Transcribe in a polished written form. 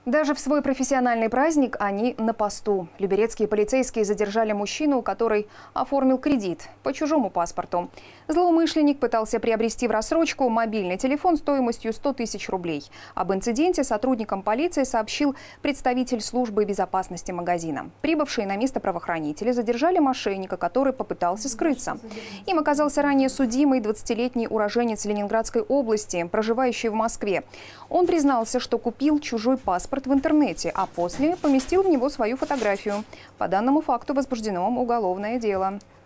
Даже в свой профессиональный праздник они на посту. Люберецкие полицейские задержали мужчину, который оформил кредит по чужому паспорту. Злоумышленник пытался приобрести в рассрочку мобильный телефон стоимостью 100 тысяч рублей. Об инциденте сотрудникам полиции сообщил представитель службы безопасности магазина. Прибывшие на место правоохранители задержали мошенника, который попытался скрыться. Им оказался ранее судимый 20-летний уроженец Ленинградской области, проживающий в Москве. Он признался, что купил чужой паспорт в интернете, а после поместил в него свою фотографию. По данному факту возбуждено уголовное дело.